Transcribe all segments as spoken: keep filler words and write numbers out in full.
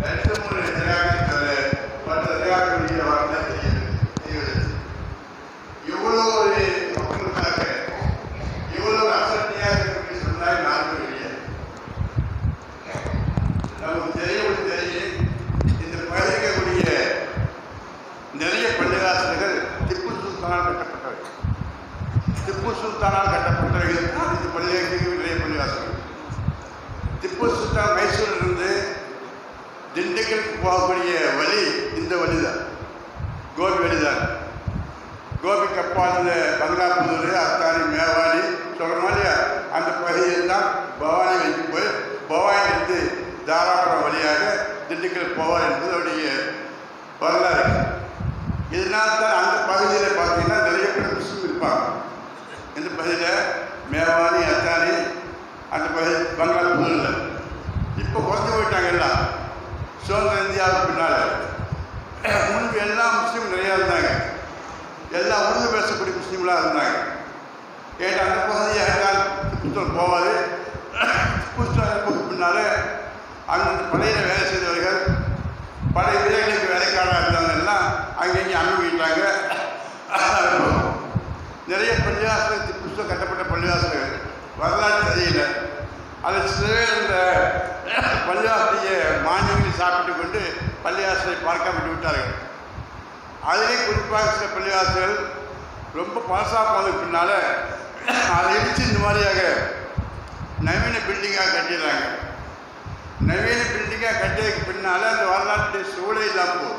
ரெண்டு மூணு தயாரிக்கிறது மற்ற தயாரிக்கிற வார்த்தை தெரியுது. இவ்வளோ ஒரு மக்களுக்காக இவ்வளோ அசட்டியாக இருக்கக்கூடிய சமுதாயம் நான்கு வெளியே நமக்கு தெரியவும் தெரியும். இந்த பயிரிக்கக்கூடிய நிறைய பள்ளிவாசல்கள் திப்பு சுல்தானால் கட்டப்பட்டவை. திப்பு சுல்தானால் கட்டப்பட்டவைகள் தான் இந்த பள்ளிவாசலுக்கு நிறைய பள்ளிவாசல்கள். திப்பு சுல்தான் மைசூரிலிருந்து திண்டுக்கலுக்கு போகக்கூடிய வழி இந்த வழி தான், கோபி வழி தான். கோபிக்கு அப்பால் இந்த பங்களாபுதூர், அத்தானி, மேவாடி சொல்கிறோமா இல்லையா, அந்த பகுதியில் தான் பவானி வைத்து போய் பவானிலிருந்து தாராபுரம் வழியாக திண்டுக்கல் போவார் என்பது அவருடைய வரலாறு. இதனால் தான் அந்த பகுதியில் பார்த்தீங்கன்னா நிறைய பேர் முஸ்லீம் இருப்பாங்க. இந்த பகுதியில் மேவானி, அத்தானி, அந்த பகுதி பங்களாபுதூரில் இப்போ குறைஞ்சி போயிட்டாங்க எல்லாம். சுதந்திர இந்தியாவுக்கு பின்னால் முன்பு எல்லாம் முஸ்லீம் நிறையா இருந்தாங்க. எல்லாம் உருது பேசக்கூடிய முஸ்லீம்களாக இருந்தாங்க. ஏன்னா அந்த பகுதியாக புத்தகம் போவாது. புத்தகம் பின்னால் அந்தந்த படையில் வேலை செய்தவர்கள், பழைய வீரர்களுக்கு வேலைக்காரராக இருந்தவங்க எல்லாம் அங்கங்கே அனுபவிட்டாங்க. நிறைய பள்ளிவாசல் புத்தகம் கட்டப்பட்ட பள்ளிவாசல்கள் வரலாற்று தெரியல. அது சில இந்த பள்ளிவாசலைய மானியங்களை சாப்பிட்டு கொண்டு பள்ளிவாசலை பார்க்க விட்டு விட்டார்கள். அதிலே குறிப்பாக சில பள்ளிவாசல்கள் ரொம்ப பழசாக போனதுக்கு பின்னால் அதை இடித்து இந்த மாதிரியாக நவீன பில்டிங்காக கட்டிடுறாங்க. நவீன பில்டிங்காக கட்டியதுக்கு பின்னால் அந்த வரலாற்று சூழல் இல்லாமல் போகுது.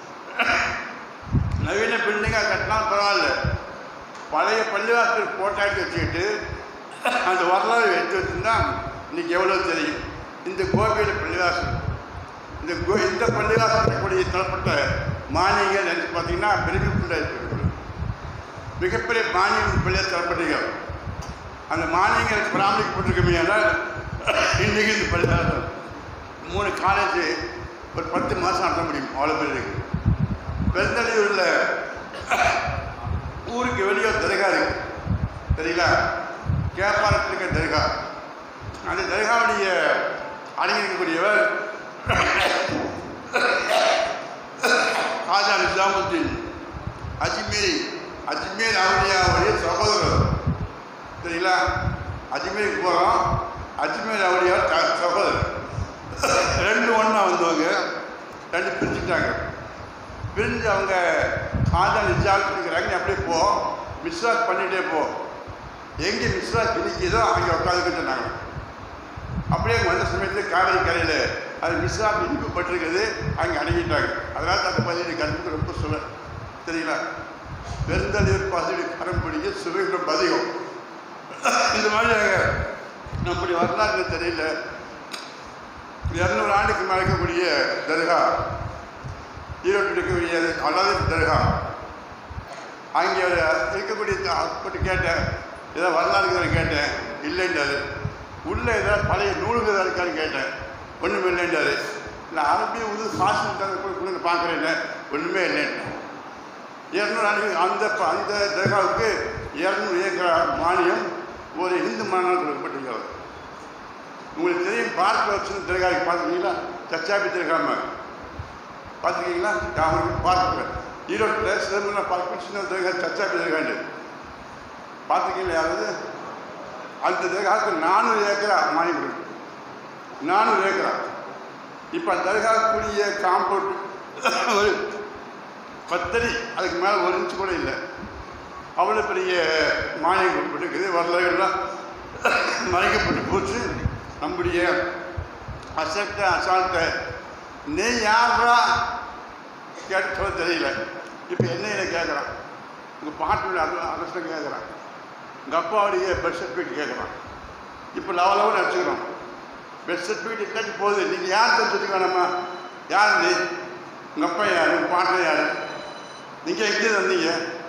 நவீன பில்டிங்காக கட்டினாலும் பரவாயில்ல, பழைய பள்ளிவாசல் போட்டாட்டி வச்சுக்கிட்டு அந்த வரலாறு எடுத்து வச்சுருந்தா இன்றைக்கி எவ்வளோ தெரியும். இந்த கோபியில் பள்ளிவாசல், இந்த கோ இந்த பள்ளிவாசல் கூடிய தரப்பட்ட மானியங்கள் என்று பார்த்தீங்கன்னா பெருமைக்குள்ள மிகப்பெரிய மானியம் பள்ளியாக தரப்பட்டீங்க. அந்த மானியங்கள் பராமரிக்கப்பட்டிருக்குமே ஆனால் இன்றைக்கி இந்த பள்ளிவாசல் மூணு காலேஜ் ஒரு பத்து மாதம் நடத்த முடியும். அவ்வளோ பேர் இருக்கு. பெருந்தலையூரில் ஊருக்கு வெளியே தர்கா இருக்கு சரிங்களா, கேப்பாரத்தில் இருக்க தர்கா. அந்த தர்காவுடைய அடங்கியிருக்கக்கூடியவர் காஜா நிஜாமுத்தீன் அஜ்மீரி, அஜ்மீர் அவலியாவுடைய சகோதரர் சரிங்களா. அஜ்மீருக்கு போகிறோம், அஜ்மீர் அவலியார் சகோதரர் ரெண்டு ஒன்றா வந்தவங்க, ரெண்டு பிரிச்சுட்டாங்க. பிரிஞ்சு அவங்க காஜா நிஜாமுத்தீன் இருக்கிறாங்க. அப்படியே போ மிஸ்வாக் பண்ணிகிட்டே போ, எங்கே மிஸ்வாக் கிடைக்கிதோ அங்கே உட்காந்துக்கிட்டு சொன்னாங்க. அப்படியே வந்த சமயத்தில் காவிரி கரையில் அது மிஸ்வாக் இனிப்புப்பட்டிருக்குது, அங்கே அடங்கிட்டாங்க. அதனால் அந்த பதிவு கருத்துக்கு ரொம்ப சுவை சரிங்களா. பெருந்தலைவர் பகுதி கரம்பிடிக்க சுவை ரொம்ப அதிகம். இந்த மாதிரியாக நம்முடைய வரலாறு தெரியல. இரநூறு ஆண்டுக்கு மேலே இருக்கக்கூடிய தர்கா ஈரோட்டில் இருக்கக்கூடிய அல்லாத தர்கா, அங்கே இருக்கக்கூடிய அப்படி கேட்டேன், ஏதோ வரலாறு கேட்டேன், இல்லைன்றாரு. உள்ளே ஏதாவது பழைய நூல்கள் ஏதாவது இருக்கான்னு கேட்டேன், ஒன்றுமே இல்லைன்றாரு. இல்லை அரபி உது ஃபாஷன் கூட பார்க்குறேன், ஒன்றுமே இல்லைன்னு. இரநூறு ஆண்டுக்கு அந்த அந்த தர்காவுக்கு இரநூறு ஏக்கர் மானியம் ஒரு இந்து மாநாடு கொடுக்கப்பட்டிருக்கிறது. உங்களுக்கு தெரியும், பார்க்கில் வச்சு தர்காவுக்கு பார்த்துருக்கீங்களா? சச்சாபி தர்காம பார்த்துருக்கீங்களா? அவங்களுக்கு பார்த்துக்கிறேன். ஈரோட்டில் சிதம்பரம் பார்க்க சின்ன தர்கா சச்சாபி தர்காண்டு பார்த்துருக்கீங்களா? யாராவது அந்த தர்காவுக்கு நானூறு ஏக்கரா மானியம் கொடுக்கும். நானூறு ஏக்கரா. இப்போ அந்த தர்காவுக்குரிய காம்பவுண்ட் ஒரு பத்தடி, அதுக்கு மேலே ஒரு இன்ச்சு கூட இல்லை. அவ்வளோ பெரிய மானியம் கொடுக்கப்பட்டிருக்குது. வரலாறுலாம் மறைக்கப்பட்டு போச்சு. நம்முடைய அசட்டை அசால்ட்டை நீ யாரா கேட்டு சொல்ல தெரியல. இப்போ என்ன கேட்குறான், உங்கள் பாட்டுடைய அது அரசன் கேட்குறான், உங்கள் அப்பாவுடைய பெர்த் சர்டிஃபிகேட் கேட்குறான். இப்போ லெவலவும் நினச்சிக்கிறோம். பெர்த் சர்டிஃபிகேட் இல்லாட்டி போகுது. நீங்கள் யார் தெரிஞ்சுக்க வேணாமா? யார் நீ? உங்கள் அப்பா யார்? உங்கள் பாட்டன் யார்? நீங்கள் எங்கே வந்தீங்க?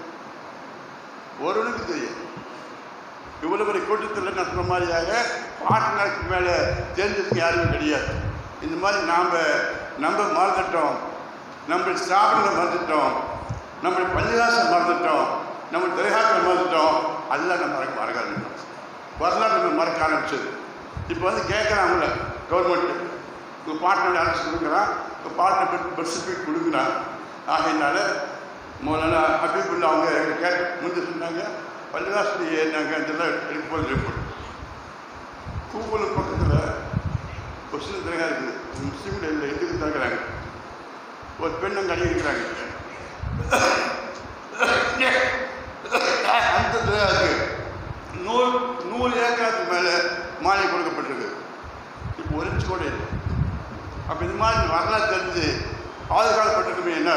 ஒருவனுக்கு தெரியும். இவ்வளோ பெரிய கூட்டத்தில் நான் சொன்ன மாதிரியாக பாட்டனுக்கு மேலே தெரிஞ்சதுக்கு யாருமே கிடையாது. இந்த மாதிரி நாம் நம்ம மறந்துட்டோம், நம்ம ஸ்தாபனங்களை மறந்துட்டோம், நம்முடைய பள்ளிவாசல் மறந்துட்டோம், நம்ம தர்காக்கள் மறந்துட்டோம். அதெல்லாம் நம்ம மறக்க மறக்க ஆரம்பிச்சோம். வரலாறு நம்ம மறக்க ஆரம்பிச்சது. இப்போ வந்து கேட்குறாங்கல்ல கவர்மெண்ட்டு, உங்கள் பாட்டினோட அழைச்சி கொடுக்குறான், உங்கள் பாட்டினை பெட் பெட் சர்டிஃபிகேட் கொடுக்குறான். ஆகையினால முதல்ல ஹபீபுல்லா அவங்க எங்களுக்கு கேட்க முந்தி சொன்னாங்க, பள்ளிவாசல் ஏறினாங்க இதெல்லாம் எடுக்க போது ரிப்போர்ட். கூகுள் பக்கத்தில் ஒரு சில தரகா இருக்குது, முஸ்லீம்கள் இல்லை எதுக்கு தரக்கிறாங்க. ஒரு பெண் அங்கே அடிக்கிறாங்க, அந்த தரகாவுக்கு நூறு நூறு ஏக்கருக்கு மேலே மானியம் கொடுக்கப்பட்டிருக்கு. இப்போ ஒரு இன்ச்சு கூட இல்லை. அப்போ இது மாதிரி வரலாறு தெரிஞ்சு பாதுகாக்கப்பட்டிருக்குமே என்ன,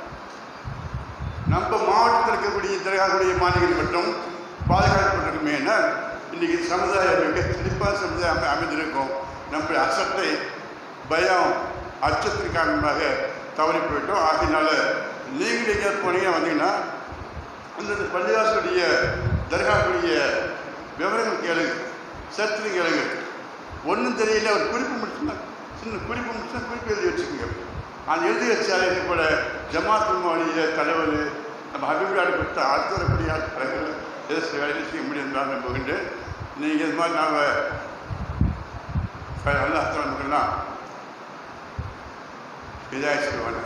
நம்ம மாவட்டத்தில் இருக்கக்கூடிய தரகாக்கூடிய மாநிலங்கள் மட்டும் பாதுகாக்கப்பட்டிருக்குமே என்ன, இன்றைக்கி சமுதாயம் மிக செழிப்பான சமுதாயம் அமை அமைந்திருக்கும். நம்முடைய அசத்தை பயம் அச்சத்தின் காரணமாக தவறி போயிட்டோம். ஆகினால நீங்கள் எங்கே போனீங்க வந்தீங்கன்னா அந்த பள்ளிவாசலுடைய தர்காவுடைய விவரங்கள் கேளுங்க, சர்ச்சனை கேளுங்க. ஒன்றும் தெரியல, ஒரு குறிப்பு முடிச்சுன்னா சின்ன குறிப்பு முடிச்சுன்னா குறிப்பு எழுதி வச்சுக்கோங்க. அந்த எழுதி வச்சாலே கூட ஜமாத் உலமாவுடைய தலைவர் நம்ம ஹபீபுல்லாஹ் கொடுத்த அடுத்து வரக்கூடிய தலைவர்கள் எதை சில வேலையை செய்ய முடியும் தான் நம்புகின்று. நீங்கள் இது மாதிரி நாங்கள் அல்லாஹ் தஆலா ஹிதாயத் செய்வாங்க.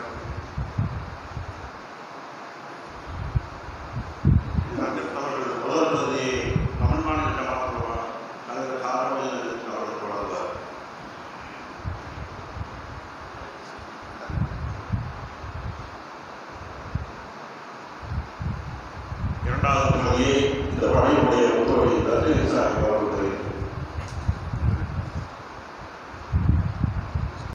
இரண்டாவது பகுதியை இந்த படையினுடைய உத்தரவை